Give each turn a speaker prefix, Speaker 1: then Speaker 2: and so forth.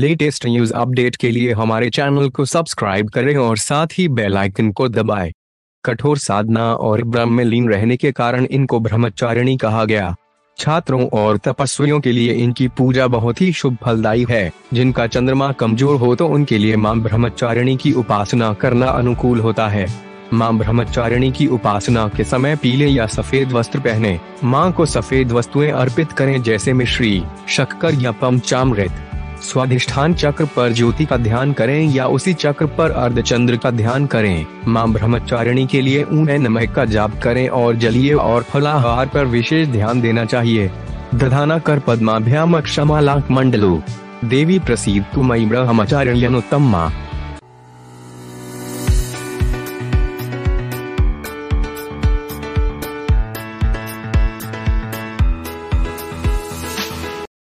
Speaker 1: Latest news update के लिए हमारे चैनल को सब्सक्राइब करें और साथ ही बेल आइकन को दबाएं। कठोर साधना और ब्रह्म में लीन रहने के कारण इनको ब्रह्मचारिणी कहा गया। छात्रों और तपस्वियों के लिए इनकी पूजा बहुत ही शुभ फलदायी है। जिनका चंद्रमा कमजोर हो तो उनके लिए मां ब्रह्मचारिणी की उपासना करना अनुकूल होता है। मां ब्रह्मचारिणी की उपासना के समय पीले या सफेद वस्त्र पहने। मां को सफेद वस्तुएं अर्पित करें जैसे मिश्री, शक्कर या पंचामृत। स्वाधिष्ठान चक्र पर ज्योति का ध्यान करें या उसी चक्र पर अर्धचंद्र का ध्यान करें। मां ब्रह्मचारिणी के लिए ऊं नमः का जाप करें और जलीय और फलाहार पर विशेष ध्यान देना चाहिए। दधाना कर पद्माभ्याम क्षमालाक मंडलो देवी प्रसीद तुमयि ब्रह्मचारिण्यनुत्तमा।